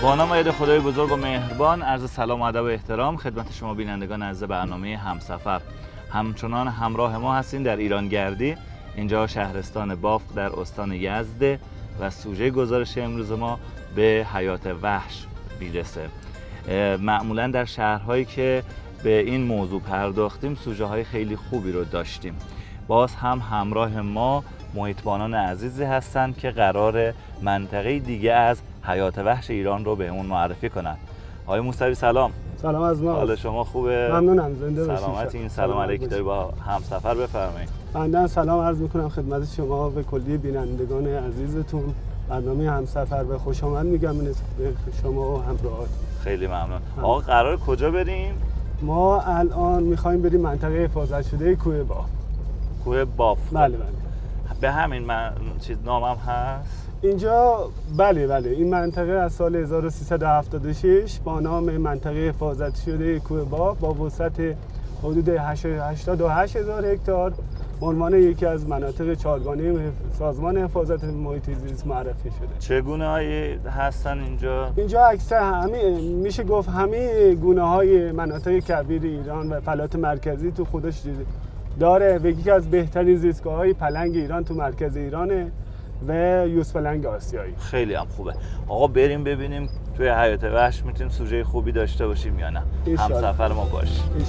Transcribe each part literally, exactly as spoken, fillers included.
با نام ید خدای بزرگ و مهربان، عرض سلام و ادب و احترام خدمت شما بینندگان عزیز برنامه همسفر. همچنان همراه ما هستین در ایران گردی. اینجا شهرستان بافق در استان یزد و سوژه گزارش امروز ما به حیات وحش میرسه. معمولا در شهرهایی که به این موضوع پرداختیم سوژه های خیلی خوبی رو داشتیم. باز هم همراه ما محیطبانان عزیزی هستند که قرار منطقه دیگه از حیات وحش ایران رو به اون معرفی کنند. آقای موسوی سلام. سلام از ما. حال شما خوبه؟ ممنونم، زنده باشید. سلامتین. سلام علیک. داری با همسفر بفرمایید. بنده سلام عرض میکنم خدمت شما و کلی بینندگان عزیزتون. برنامه همسفر به خوش آمد میگم به شما و همراهات. خیلی ممنون. آقا قرار کجا بریم؟ ما الان میخوایم بریم منطقه حفاظت شده کوه باف. کوه باف. بله بله. به همین من چیز نامم هست. اینجا بله بله این منطقه از سال هزار و سیصد و هفتاد و شش با نام منطقه حفاظت شده کوه باف با وسعت حدود هشتاد و هشت هزار هکتار به عنوان یکی از مناطق چهارگانه سازمان حفاظت محیط زیست معرفی شده. چگونه هایی هستن اینجا؟ اینجا اکثر همه میشه گفت همه گونه های مناطق کبیر ایران و فلات مرکزی تو خودش داره و یکی از بهترین زیستگاه های پلنگ ایران تو مرکز ایرانه و یوز پلنگ آسیایی. خیلی هم خوبه. آقا بریم ببینیم توی حیات وحش میتونیم سوژه خوبی داشته باشیم یا نه. همسفر ما باش.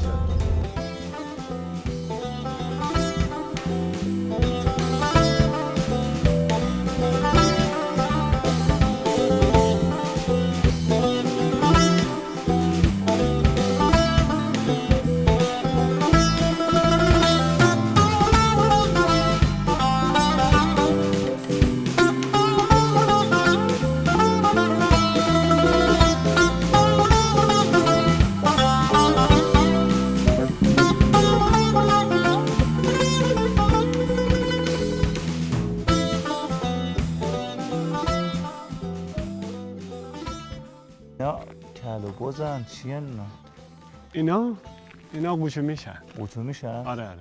اینا کلوبزن چیه اینا؟ اینا اینا قوچه میشن. قوچه میشن؟ آره آره.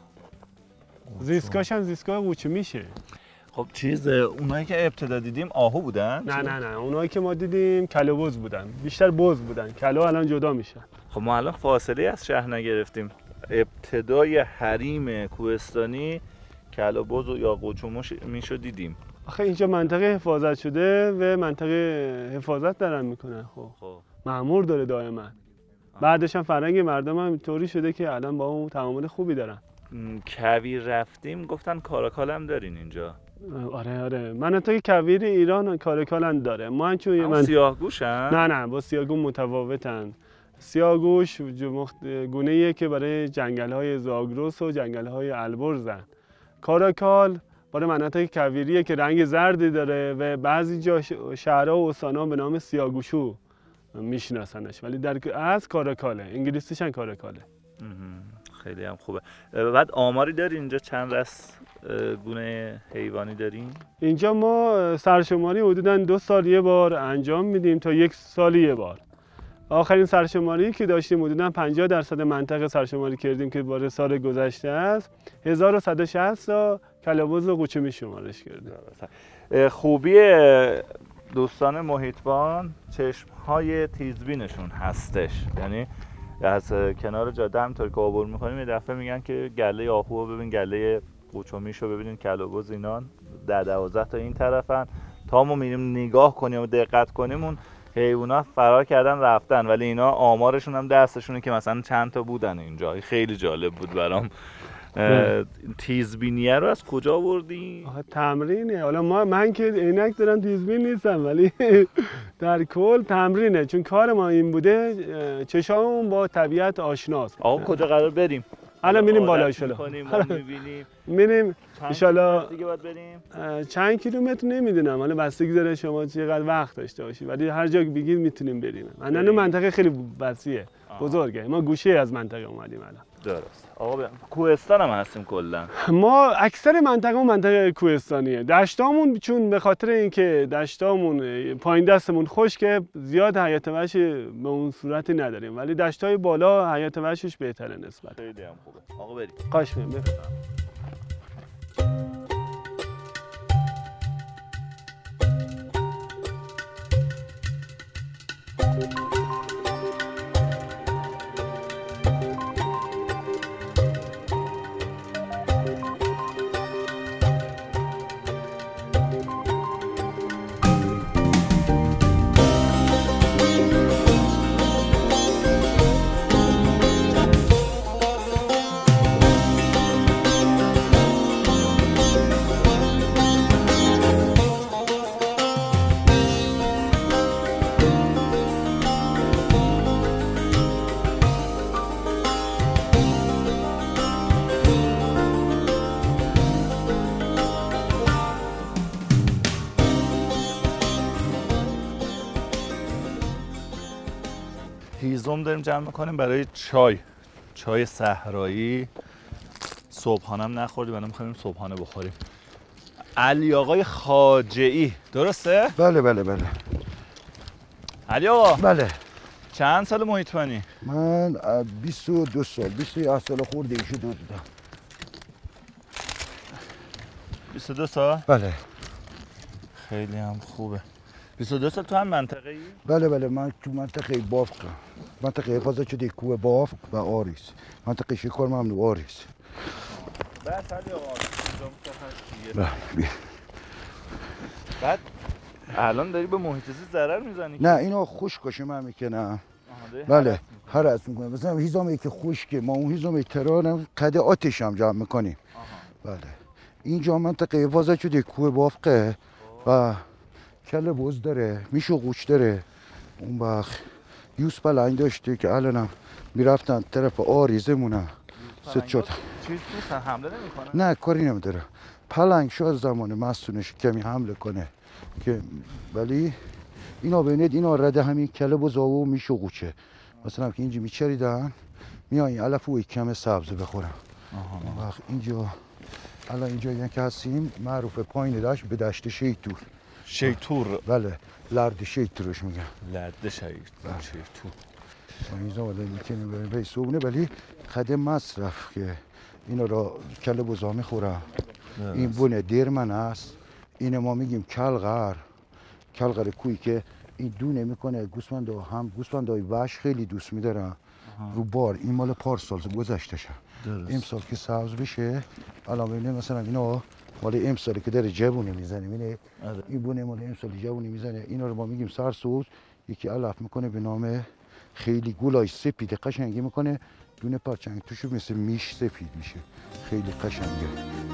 زیستگاهش هم زیستگاه قوچه میشه. خب چیز اونایی که ابتدا دیدیم آهو بودن؟ نه نه نه اونایی که ما دیدیم کلوبز بودن. بیشتر بز بودن. کلو الان جدا میشن. خب ما الان فاصله از شهر نگرفتیم. ابتدای حریم کوهستانی کلوبز یا قوچه میشو دیدیم. آخه اینجا منطقه حفاظت شده و منطقه حفاظت دارن میکنن. خب خب مأمور داره دائما. بعدش هم فرهنگ مردم هم طوری شده که الان با اون تعامل خوبی دارن. کویر رفتیم گفتن کاراکال هم دارین اینجا. آره آره مناطق کویر ایران کاراکال هم داره. ما هم چون من سیاهگوشن؟ نه نه با سیاهگوش متفاوتن. سیاهگوش گونه‌ایه که برای جنگل‌های زاگرس و جنگل‌های البرزن. کاراکال برای مناطق کویریه که رنگ زردی داره و بعضی جا شهرها و استان‌ها به نام سیاهگوشو میشناسنش ولی در از کاراکاله. انگلیسیش هم کاراکاله. خیلی هم خوبه. بعد آماری داری اینجا چند رس گونه حیوانی داریم؟ اینجا ما سرشماری حدوداً دو سال یه بار انجام میدیم تا یک سال یه بار. آخرین سرشماری که داشتیم حدوداً پنجاه درصد منطقه سرشماری کردیم که برای سال گذشته است. هزار و صد و شصت تا کلوبز و قوچه می شمارش کردیم. خوبی دوستان محیطبان چشم‌های تیزبینشون هستش. یعنی از کنار جاده همینطور که عبور می‌کنیم یه دفعه میگن که گله آهو رو ببین، گله قوچمیشو ببینین، کلوبز اینان ده دوازده تا این طرفن. تا ما میریم نگاه کنیم و دقت کنیم اون حیونا فرار کردن رفتن ولی اینا آمارشون هم دستشونه که مثلا چند تا بودن اینجا. خیلی جالب بود برام. تیزبینیه رو از کجا آوردی؟ تمرینه. حالا ما من که عینک دارم تیزبین نیستم ولی در کل تمرینه چون کار ما این بوده چشامون با طبیعت آشناست. آقا کجا قرار بریم؟ الان میریم بالا ان شاءالله. می‌بینیم. میریم ان شاءالله. دیگه باید بریم. چند کیلومتر نمیدونم. حالا بستگی داره شما چقدر وقت داشته باشید ولی هر جا که بگید میتونیم بریم. من منطقه خیلی وسیعه. بزرگه. ما گوشه از منطقه اومدیم الان. درست. آقا بیا. کوهستان هم هستیم کلا. ما اکثر منطقه اون منطقه کوهستانیه. دشتامون چون به خاطر اینکه دشتامون پایین دستمون خشکه زیاد حیات وحش به اون صورتی نداریم ولی دشتای بالا حیات وحشش بهتره نسبت. خیلی هم خوبه. آقا بریم. خواهش می‌کنم. هیزم داریم جمع میکنیم برای چای چای صحرایی. صبحانه هم نخوردیم، الان می‌خوایم صبحانه بخوریم. علی آقای خاجه‌ای درسته؟ بله بله بله. علی آقا بله. چند سال محیط بانی؟ من بیست و دو سال، بیست و یک سال خورده ایشو دو دادم. بیست و دو سال؟ بله. خیلی هم خوبه. بیست و دو سال تو هم منطقه ای؟ بله بله، من تو منطقه بافقم. منطقه حفاظت شده کوه بافق و آریس. منطقه شکار ممنوع آریس. بعد علی آقا بله بیا. بعد الان داری به محیط زیست ضرر میزنی؟ نه اینا خشکاشه من میکنم. بله هرس میکنه. مثلا هیزامی که خشکه ما اون هیزامی ترانم قد آتش هم جمع میکنیم. بله اینجا منطقه حفاظت شده کوه بافقه و کله بز داره، میشو قوچ داره. اون وقت یوز پلنگ داشته که الانم میرفتن طرف آریزه مونه. سه چهار چیز نیستن حمله نمیکنن؟ نه کاری نمیداره. پلنگ شاید زمان مستونش کمی حمله کنه که ولی اینا ببینید اینا رده همین کله بزا و میشو قوچه. مثلا که اینجا میچریدن میان علف و کم سبز بخورن. آها. وقت اینجا الان اینجا یعنی که هستیم معروف پایین دشت به دشت شیطور. شیطور؟ بله لرد شیطورش میگن. لرد شیطور. شیطور. اینجا ولی میتونیم بریم به صبحونه ولی قدم مصرف که اینا را کله بزا میخورن. این بونه دیرمن است. این ما میگیم کلغر. کلغر کوی که این دونه میکنه گوسفند هم گوسفندای وحش خیلی دوست میدارن. رو بار این مال پارسال گذشتهشه. امسال که سبز بشه الان ببینید مثلا اینا مال امسالی که داره جوونه میزنه. ببینید این بونه مال امسالی جوونه میزنه. اینا رو ما میگیم سرسوز. یکی علف میکنه به نام خیلی گلای سپید قشنگی میکنه. دونه پرچنگ توشو مثل میش سفید میشه. خیلی قشنگه.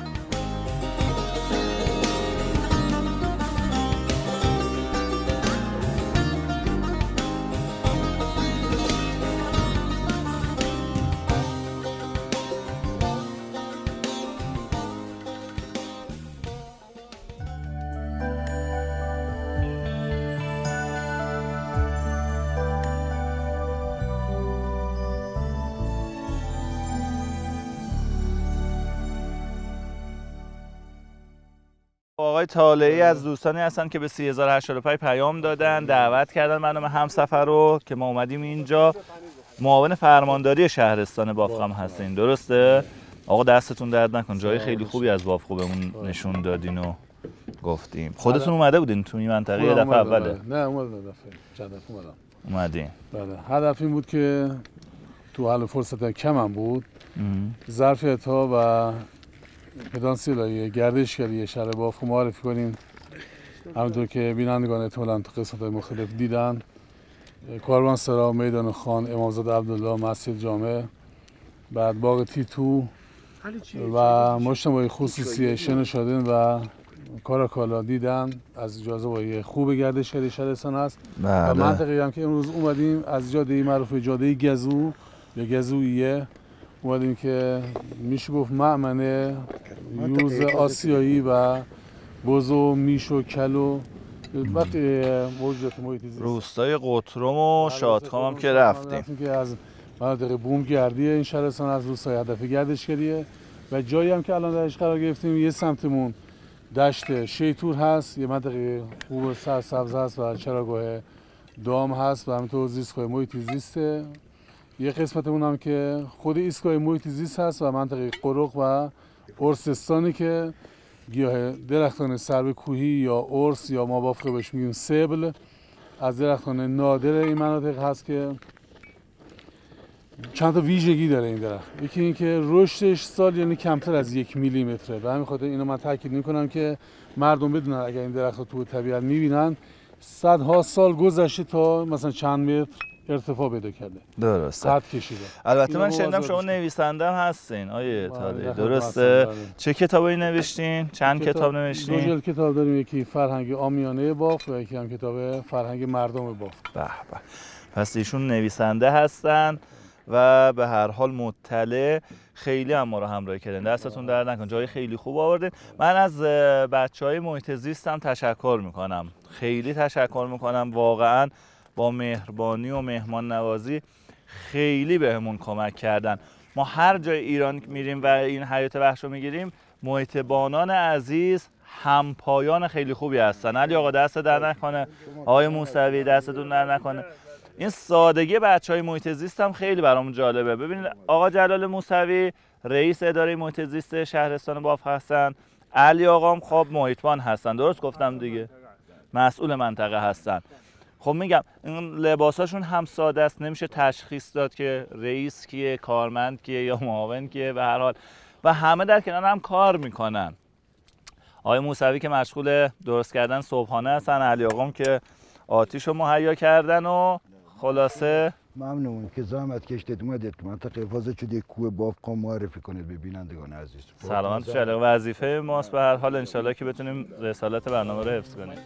آقای طالعی از دوستانی هستن که به سه هزار و هشتاد و پنج پیام دادن، دعوت کردن منو به همسفر رو که ما اومدیم اینجا. معاون فرمانداری شهرستان بافق هم هستین درسته؟ آقا دستتون درد نکن، جای خیلی خوبی از بافق بهمون نشون دادین و گفتیم. خودتون اومده بودین تو این منطقه یه دفعه اوله؟ نه اومدم دفعه چند دفعه اومدم. اومدین؟ بله هدف این بود که تو حال فرصت کمم بود ظرفیت ها و پتانسیل گردشگری شهر بافق معرفی کنیم. همونطور که بینندگان احتمالاً تو قسمت‌های مختلف دیدن کاروانسرا، میدان خان، امامزاده عبدالله، مسجد جامع، بعد باغ تیتو و مجتمع خصوصی شن شادن و کاراکالا دیدن. از جاذبه‌های خوب گردشگری شهرستان است. و منطقه‌ای هم که امروز اومدیم از جاده معروف جاده گزو یا گزویه اومدیم که میشه گفت مأمن یوز آسیایی و بز و میش و کل و وقتی موجودات محیط زیست. روستای قطرم و شادکام هم که رفتیم که از مناطق بوم گردی این شهرستان از روستای هدف گردشگریه و جایی هم که الان درش قرار گرفتیم یه سمتمون دشت شیطور هست، یه منطقه خوب سرسبز هست و چراگاه دام هست و همینطور زیستگاه محیط زیسته. یه قسمتمون هم که خود ایستگاه محیط زیست هست و منطقه قرق و ارسستانی که گیاه درختان سرو کوهی یا ارس یا ما بافقه بهش میگیم سبل از درختان نادر این مناطق هست که چند تا ویژگی داره این درخت. یکی این که رشدش سال یعنی کمتر از یک میلی متره. به همین خاطر اینو من تاکید میکنم که مردم بدونن اگر این درخت رو تو طبیعت میبینن صدها سال گذشته تا مثلا چند متر ارتفاع پیدا کرده. درسته. قد کشیده. البته من شنیدم شما نویسنده هم هستین آیه طالعی درسته؟ چه کتابی نوشتین؟ چند کتاب, کتاب نوشتین؟ دو جلد کتاب داریم، یکی فرهنگ عامیانه بافق و یکی هم کتاب فرهنگ مردم بافق. به به. پس ایشون نویسنده هستن و به هر حال مطلع. خیلی هم ما رو همراهی کردن، دستتون درد نکن، جای خیلی خوب آوردین. من از بچهای محیط زیست هم تشکر میکنم، خیلی تشکر میکنم. واقعا با مهربانی و مهمان نوازی خیلی بهمون کمک کردن. ما هر جای ایران میریم و این حیات وحش رو میگیریم، محیطبانان عزیز همپایان خیلی خوبی هستن. علی آقا دست در نکنه، آقای موسوی دستتون در نکنه. این سادگی بچهای محیط زیست هم خیلی برامون جالبه. ببینید آقا جلال موسوی رئیس اداره محیط زیست شهرستان بافق هستن، علی آقام خب محیطبان هستن، درست گفتم دیگه، مسئول منطقه هستن. خب میگم این لباساشون هم ساده است، نمیشه تشخیص داد که رئیس کیه، کارمند کیه یا معاون کیه، به هر حال و همه در کنار هم کار میکنن. آقای موسوی که مشغول درست کردن صبحانه هستن، علی آقام که آتیش رو مهیا کردن و خلاصه ممنون که زحمت کشیدید اومدید منطقه حفاظت شده کوه بافق معرفی کنید به بینندگان عزیز. سلامت شده، وظیفه ماست به هر حال، انشالله که بتونیم رسالت برنامه رو حفظ کنیم.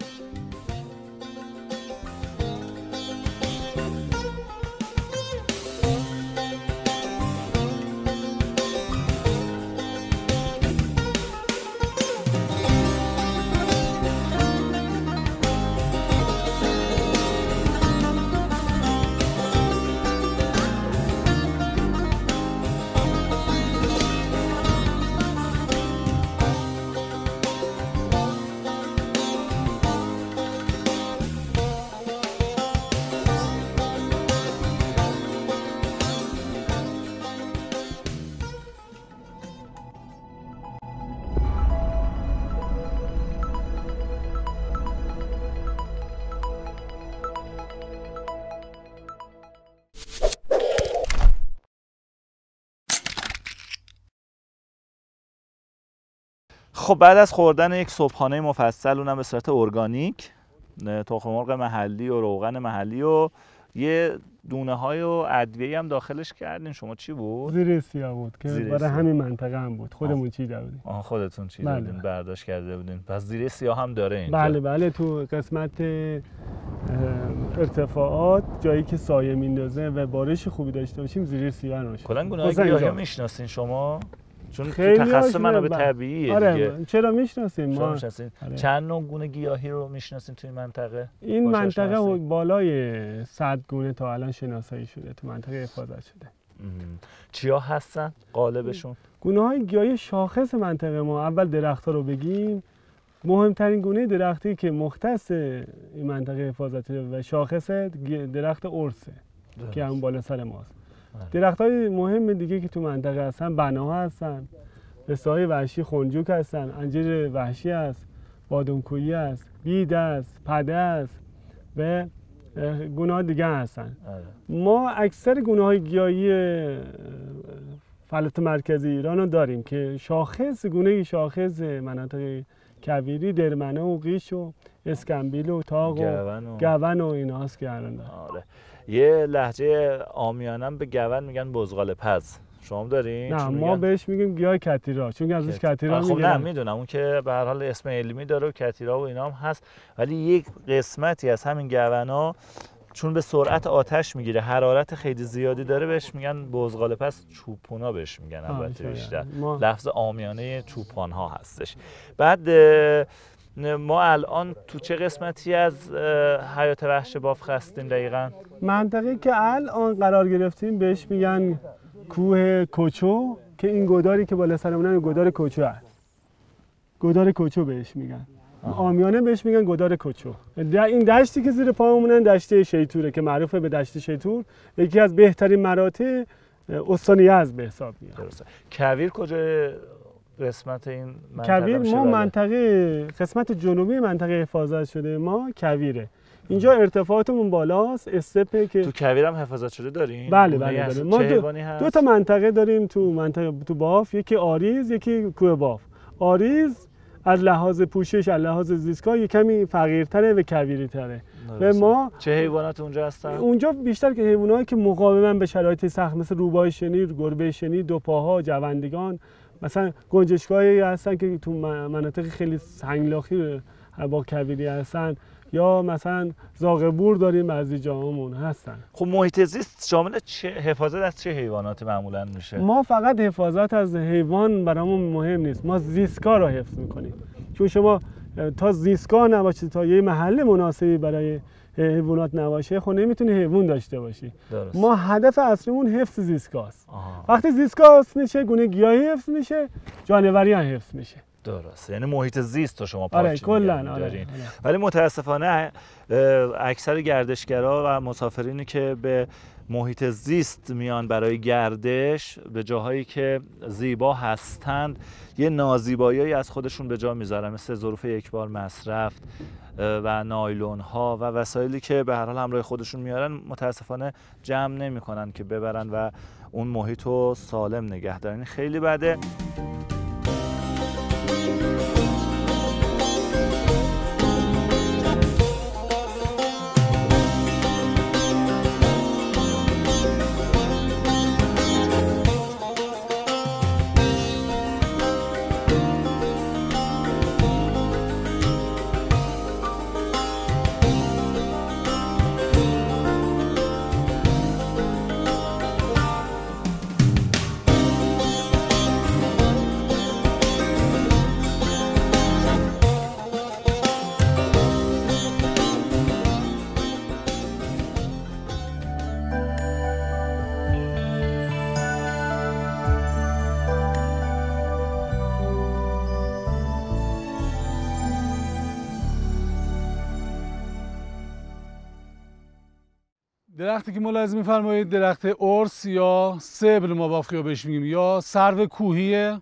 خب بعد از خوردن یک صبحانه مفصل، اونم به صورت ارگانیک، تخم مرغ محلی و روغن محلی و یه دونه های و ادویه هم داخلش کردین. شما چی بود؟ زیر سیاه بود که برای همین منطقه هم بود، خودمون چیده بودیم. آها خودتون چیده بله. بودین، برداشت کرده بودین. پس زیر سیاه هم داره اینجا؟ بله بله، تو قسمت ارتفاعات جایی که سایه میندازه و بارش خوبی داشته باشیم زیر سیاه روش. کلا گونه‌های گیاهی میشناسین شما؟ چون تو تخصص منابع طبیعیه آره دیگه. چرا میشناسیم ما؟ میشناسین؟ آره. چند نوع گونه گیاهی رو میشناسین تو این منطقه؟ این منطقه بالای صد گونه تا الان شناسایی شده، تو منطقه حفاظت شده. چیا هستن غالبشون؟ گونه های گیاهی شاخص منطقه ما، اول درخت‌ها رو بگیم. مهمترین گونه درختی که مختص این منطقه حفاظت شده و شاخص درخت ارسه که هم بالا سر ماست. درخت‌های مهم دیگه که تو منطقه هستن بناها هستن، رسای وحشی خنجوک هستن، انجیر وحشی است، بادامکویی است، بید است، پده است و گونه ها دیگه هستن. ما اکثر گونه های گیاهی فلات مرکزی ایران رو داریم که شاخص گونه شاخص مناطق کویری درمنه و قیش و اسکمبیل و تاق و گون و ایناست که الان داریم. آره. یه لهجه عامیانه به گون میگن بزغال پز، شما دارین؟ نه ما بهش میگیم گیاه کتیرا، چون که ازش کتیرا میگن. خب میگن. نه میدونم اون که به هر حال اسم علمی داره و کتیرا و اینا هم هست، ولی یک قسمتی از همین گونا چون به سرعت آتش میگیره، حرارت خیلی زیادی داره، بهش میگن بزغال پز، چوپونا بهش میگن البته بیشتر. ما... لفظ عامیانه چوپان ها هستش. بعد ما الان تو چه قسمتی از حیات وحش بافق هستیم دقیقاً؟ منطقه که الان قرار گرفتیم بهش میگن کوه کوچو، که این گوداری که بالا سرمونن گودار کوچو هست. گودار کوچو بهش میگن. عامیانه بهش میگن گودار کوچو. این دشتی که زیر پامونن دشت شیطوره که معروفه به دشت شیطور، یکی از بهترین مراتع استان یزد به حساب میاد. درسته. کویر کجا قسمت این منطقه؟ کویر ما منطقه قسمت جنوبی منطقه حفاظت شده ما کویره. اینجا ارتفاعاتمون بالاست، استپه که تو کویر هم حفاظت شده داریم؟ بله بله داریم. ما دو, دو تا منطقه داریم تو منطقه تو باف، یکی آریز یکی کوه باف. آریز از لحاظ پوشش، از لحاظ زیستگاه یک کمی فقیرتره و کویری‌تره. و ما چه حیوانات اونجا هستن؟ اونجا بیشتر که حیوانایی که مقاومن به شرایط سخت، مثل روباه شنی، گربه شنی، دوپاها، جوندگان، مثلا گنجشکایی هستن که تو مناطق خیلی سنگلاخی با کویری هستن، یا مثلا زاغبور داریم از جاهامون هستن. خب محیط زیست شامل چه حفاظت از چه حیواناتی معمولا میشه؟ ما فقط حفاظت از حیوان برامون مهم نیست، ما زیستگاه رو حفظ میکنیم. چون شما تا زیستگاه نباشه، تا یه محل مناسبی برای حیوانات نباشه خب نمیتونی حیوان داشته باشی. درست. ما هدف اصلیمون حفظ زیستگاه است. آها. وقتی زیستگاه حفظ میشه گونه گیاهی حفظ میشه، جانوری هم حفظ میشه. درست، یعنی محیط زیست رو شما آره پاک کلا نگه آره, می‌دارین. آره. ولی متاسفانه اکثر گردشگرا و مسافرینی که به محیط زیست میان برای گردش به جاهایی که زیبا هستند یه نازیبایی از خودشون به جا میذارن، مثل ظروف یک بار مصرف و نایلون ها و وسایلی که به هر حال همراه خودشون میارن، متاسفانه جمع نمیکنن که ببرن و اون محیط رو سالم نگه دارن. خیلی بده. درختی که ملاحظه می‌فرمایید درخت ارس یا سبل ما بافقیا بهش میگیم یا سرو کوهیه.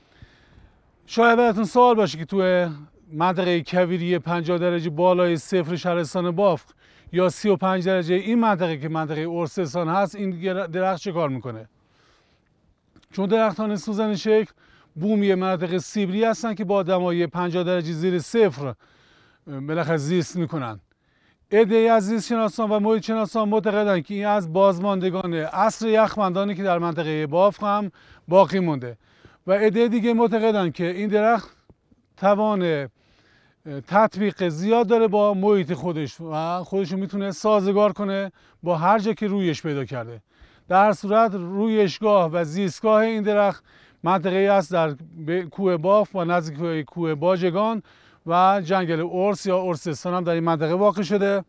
شاید براتون سوال باشه که تو منطقه کویری پنجاه درجه بالای صفر شهرستان بافق یا سی و پنج درجه این منطقه که منطقه ارسستان هست این درخت چه کار میکنه؟ چون درختان سوزن شکل بومی مناطق سیبری هستن که با دمای پنجاه درجه زیر صفر بالاخره زیست میکنن. عده‌ای از زیست شناسان و محیط شناسان معتقدند که این از بازماندگان عصر یخبندانی که در منطقه بافق هم باقی مونده و عده دیگه معتقدند که این درخت توان تطبیق زیاد داره با محیط خودش و خودش رو میتونه سازگار کنه با هر جا که رویش پیدا کرده. در هر صورت رویشگاه و زیستگاه این درخت منطقه است در کوه بافق و نزدیک کوه باجگان و جنگل ارس یا ارسستان هم در این منطقه واقع شده.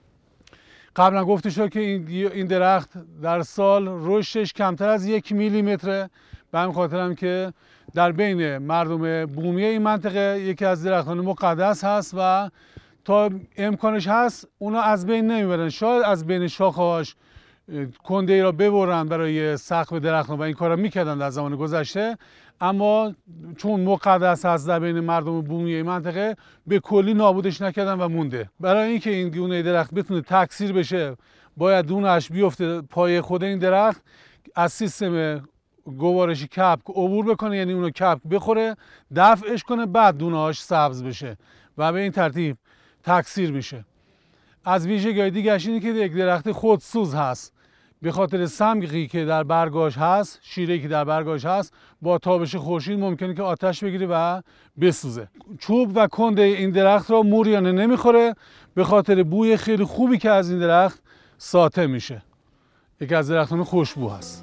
قبلا گفته شد که این درخت در سال رشدش کمتر از یک میلیمتره، به همین خاطر هم که در بین مردم بومی این منطقه یکی از درختان مقدس هست و تا امکانش هست اونا از بین نمیبرن. شاید از بین شاخه‌هاش کنده ای را ببرن برای سقف درختان و این کارا میکردن در زمان گذشته، اما چون مقدس هست در بین مردم بومی این منطقه به کلی نابودش نکردن و مونده. برای اینکه این گونه درخت بتونه تکثیر بشه باید دونه‌اش بیفته پای خود این درخت، از سیستم گوارشی کپک عبور بکنه، یعنی اونو کپک بخوره دفعش کنه بعد دونه‌اش سبز بشه و به این ترتیب تکثیر میشه. از ویژگی دیگه‌اش اینه که یک درخت خودسوز هست، به خاطر سمقی که در برگاش هست، شیره‌ای که در برگاش هست، با تابش خورشید ممکنه که آتش بگیره و بسوزه. چوب و کنده این درخت را موریانه نمیخوره به خاطر بوی خیلی خوبی که از این درخت ساطع میشه. یکی از درختان خوشبو هست.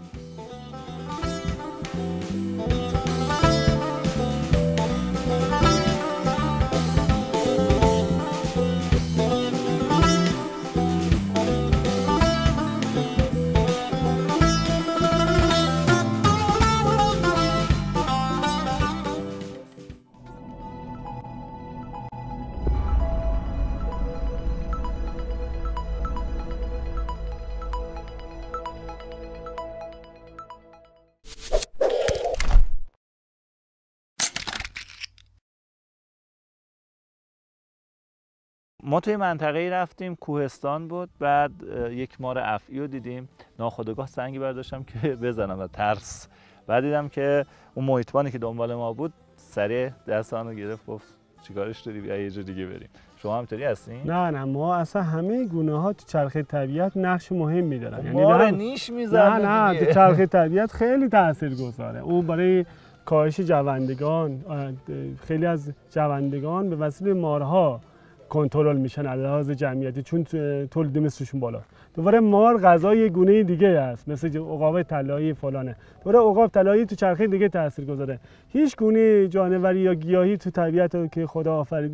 ما توی منطقه‌ای رفتیم کوهستان بود، بعد یک مار افعی رو دیدیم، ناخودآگاه سنگی برداشتم که بزنم و ترس، بعد دیدم که اون محیطبانی که دنبال ما بود سریع دستانو گرفت گفت چیکارش داری بیا یه جا دیگه بریم. شما همینطوری هستین؟ نه نه ما اصلا همه گونه ها تو چرخه طبیعت نقش مهمی دارن. یعنی مار نیش میزنه. نه نه تو چرخه طبیعت خیلی تاثیرگذاره. اون برای کاهش جوندگان، خیلی از جوندگان به وسیله مارها کنترل میشن از لحاظ جمعیتی چون تولید مثلشون بالا. دوباره مار غذای گونه دیگه است، مثل عقاب طلایی فلانه. دوباره عقاب طلایی تو چرخه دیگه تاثیر گذاره. هیچ گونه جانوری یا گیاهی تو طبیعت که خدا آفریده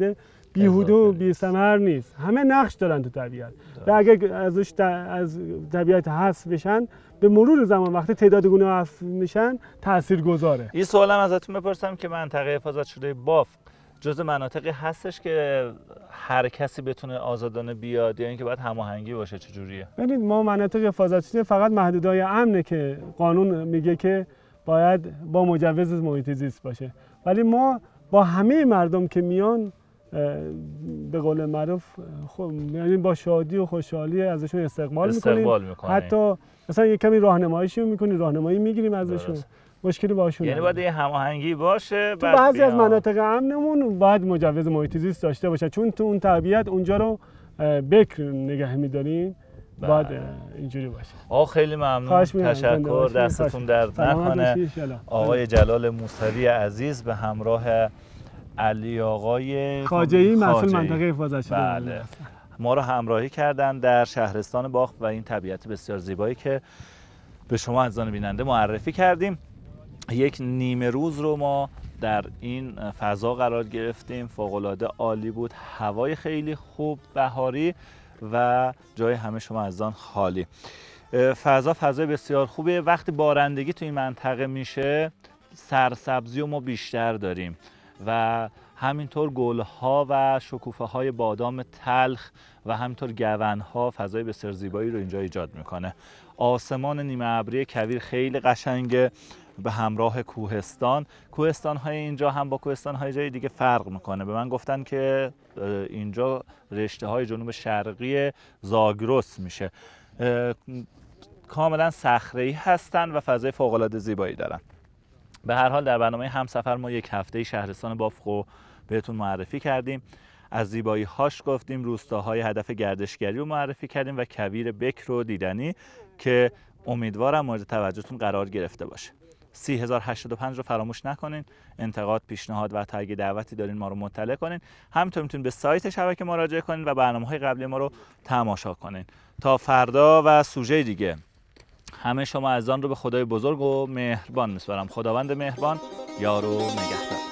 بیهوده و بی ثمر نیست، همه نقش دارن تو طبیعت و اگر ازش از طبیعت حذف بشن به مرور زمان وقتی تعداد گونه حذف میشن تاثیرگذاره. این سوالم ازتون بپرسم که منطقه حفاظت شده بافق جزء مناطقی هستش که هر کسی بتونه آزادانه بیاد یا اینکه باید هماهنگی باشه؟ چجوریه؟ ببینید ما مناطق حفاظت شده فقط محدودهای امنه که قانون میگه که باید با مجوز محیط زیست باشه، ولی ما با همه مردم که میان به قول معروف خب یعنی با شادی و خوشحالی ازشون استقبال, استقبال میکنیم. حتی مثلا یه کمی راهنماییشون میکنیم، راهنمایی میگیریم ازشون. درست. مشکلی باشون یعنی باید یه هماهنگی باشه. تو بعضی از مناطق امنمون باید مجوز محیط زیست داشته باشه، چون تو اون طبیعت اونجا رو بکر نگه می‌داریم. باید اینجوری باشه. آقا خیلی ممنون، تشکر، دستتون درد نکنه. آقای جلال موسوی عزیز به همراه علی آقای خواجه‌ای مسئول منطقه حفاظت شده بله ما رو همراهی کردن در شهرستان بافق و این طبیعت بسیار زیبایی که به شما عزیزان بیننده معرفی کردیم. یک نیمه روز رو ما در این فضا قرار گرفتیم، فوق‌العاده عالی بود، هوای خیلی خوب بهاری و جای همه شما عزیزان خالی. فضا فضای بسیار خوبه. وقتی بارندگی تو این منطقه میشه سرسبزی رو ما بیشتر داریم و همینطور گلها و شکوفه های بادام تلخ و همینطور گونها فضای بسیار زیبایی رو اینجا ایجاد میکنه. آسمان نیمه ابری کویر خیلی قشنگه به همراه کوهستان. کوهستان های اینجا هم با کوهستان های جای دیگه فرق میکنه. به من گفتن که اینجا رشته های جنوب شرقی زاگرس میشه، کاملا صخره‌ای هستن و فضای فوق العاده زیبایی دارن. به هر حال در برنامه همسفر ما یک هفته شهرستان بافق رو بهتون معرفی کردیم، از زیبایی هاش گفتیم، روستاهای هدف گردشگری رو معرفی کردیم و کویر بکر و دیدنی که امیدوارم مورد توجهتون قرار گرفته باشه. سی هزار و هشتاد و پنج رو فراموش نکنین. انتقاد، پیشنهاد و اگه دعوتی دارین ما رو مطلع کنین. همینطور میتونین به سایت شبکه مراجعه کنین و برنامه‌های قبلی ما رو تماشا کنین. تا فردا و سوژه دیگه همه شما عزیزان رو به خدای بزرگ و مهربان میسپارم. خداوند مهربان یار و نگهدار.